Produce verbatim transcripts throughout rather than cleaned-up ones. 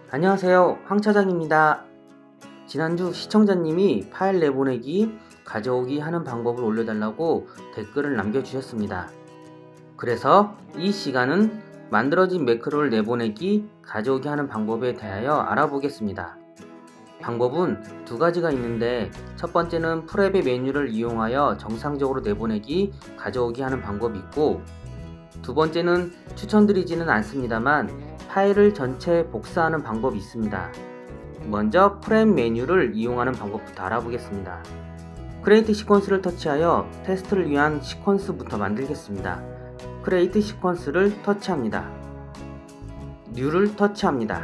안녕하세요, 황 차장입니다. 지난주 시청자님이 파일 내보내기, 가져오기 하는 방법을 올려달라고 댓글을 남겨주셨습니다. 그래서 이 시간은 만들어진 매크로를 내보내기, 가져오기 하는 방법에 대하여 알아보겠습니다. 방법은 두 가지가 있는데, 첫 번째는 프랩의 메뉴를 이용하여 정상적으로 내보내기, 가져오기 하는 방법이 있고, 두 번째는 추천드리지는 않습니다만 파일을 전체 복사하는 방법이 있습니다. 먼저 프랩 메뉴를 이용하는 방법부터 알아보겠습니다. 크리에이트 시퀀스를 터치하여 테스트를 위한 시퀀스부터 만들겠습니다. 크리에이트 시퀀스를 터치합니다. 뉴를 터치합니다.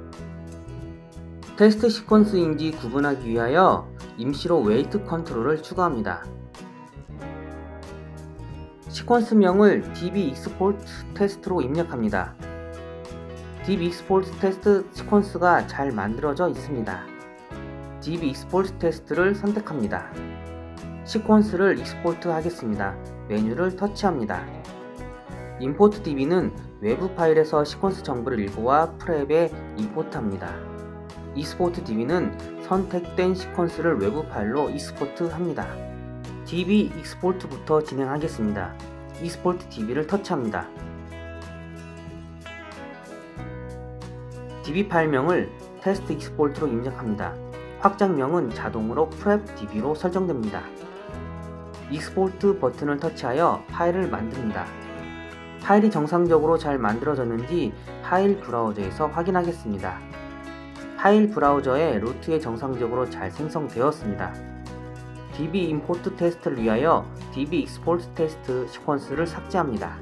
테스트 시퀀스인지 구분하기 위하여 임시로 웨이트 컨트롤을 추가합니다. 시퀀스명을 디비 익스포트 테스트로 입력합니다. 디비 익스포트 테스트 시퀀스가 잘 만들어져 있습니다. 디비 익스포트 테스트를 선택합니다. 시퀀스를 익스포트 하겠습니다. 메뉴를 터치합니다. 임포트 디비는 외부 파일에서 시퀀스 정보를 읽어와 프랩에 임포트합니다. 익스포트 디비는 선택된 시퀀스를 외부 파일로 익스포트합니다. 디비 익스포트부터 진행하겠습니다. 익스포트 디비를 터치합니다. 디비 파일명을 테스트 익스포트로 입력합니다. 확장명은 자동으로 프랩 디비로 설정됩니다. 익스포트 버튼을 터치하여 파일을 만듭니다. 파일이 정상적으로 잘 만들어졌는지 파일 브라우저에서 확인하겠습니다. 파일 브라우저의 루트에 정상적으로 잘 생성되었습니다. 디비 임포트 테스트를 위하여 디비 익스포트 테스트 시퀀스를 삭제합니다.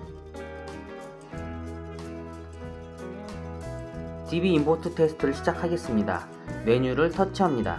디비 임포트 테스트를 시작하겠습니다. 메뉴를 터치합니다.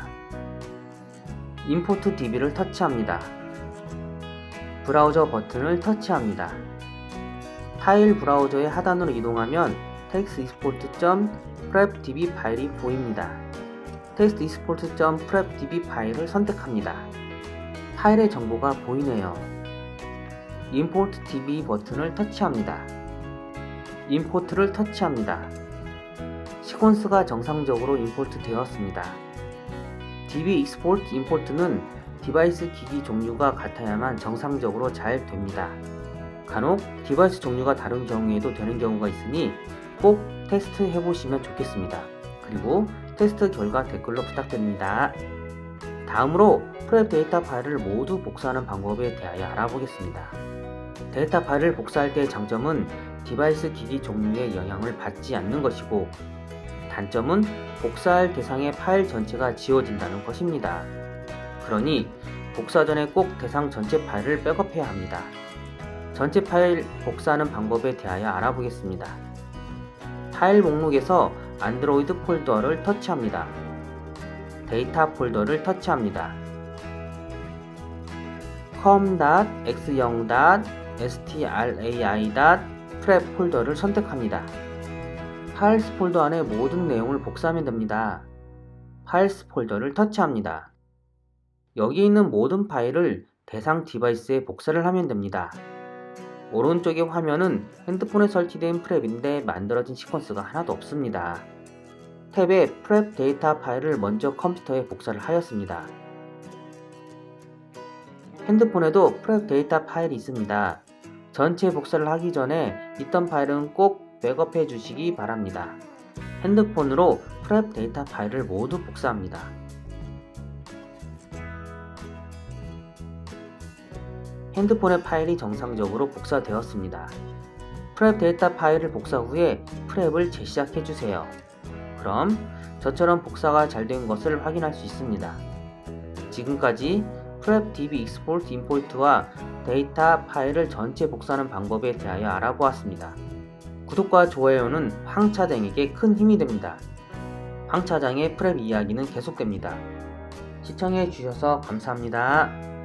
임포트 디비를 터치합니다. 브라우저 버튼을 터치합니다. 파일 브라우저의 하단으로 이동하면 텍스트 익스포트 점 프랩 디비 파일이 보입니다. 텍스트 익스포트 점 프랩 디비 파일을 선택합니다. 파일의 정보가 보이네요. 임포트 디비 버튼을 터치합니다. 임포트를 터치합니다. 시퀀스가 정상적으로 임포트 되었습니다. 디비 익스포트 임포트는 디바이스 기기 종류가 같아야만 정상적으로 잘 됩니다. 간혹 디바이스 종류가 다른 경우에도 되는 경우가 있으니 꼭 테스트 해보시면 좋겠습니다. 그리고 테스트 결과 댓글로 부탁드립니다. 다음으로 프랩 데이터 파일을 모두 복사하는 방법에 대하여 알아보겠습니다. 데이터 파일을 복사할 때의 장점은 디바이스 기기 종류의 영향을 받지 않는 것이고, 단점은 복사할 대상의 파일 전체가 지워진다는 것입니다. 그러니 복사 전에 꼭 대상 전체 파일을 백업해야 합니다. 전체 파일 복사하는 방법에 대하여 알아보겠습니다. 파일 목록에서 안드로이드 폴더를 터치합니다. 데이터 폴더를 터치합니다. 컴 엑스 영 에스티아레이 프랩 폴더를 선택합니다. 파일스 폴더 안에 모든 내용을 복사하면 됩니다. 파일스 폴더를 터치합니다. 여기 있는 모든 파일을 대상 디바이스에 복사를 하면 됩니다. 오른쪽의 화면은 핸드폰에 설치된 프랩인데 만들어진 시퀀스가 하나도 없습니다. 탭에 프랩 데이터 파일을 먼저 컴퓨터에 복사를 하였습니다. 핸드폰에도 프랩 데이터 파일이 있습니다. 전체 복사를 하기 전에 있던 파일은 꼭 백업해 주시기 바랍니다. 핸드폰으로 프랩 데이터 파일을 모두 복사합니다. 핸드폰의 파일이 정상적으로 복사되었습니다. 프랩 데이터 파일을 복사 후에 프랩을 재시작해 주세요. 그럼 저처럼 복사가 잘 된 것을 확인할 수 있습니다. 지금까지 프랩 디비 익스포트 임포트와 데이터 파일을 전체 복사하는 방법에 대하여 알아보았습니다. 구독과 좋아요는 황 차장에게 큰 힘이 됩니다. 황 차장의 프랩 이야기는 계속됩니다. 시청해 주셔서 감사합니다.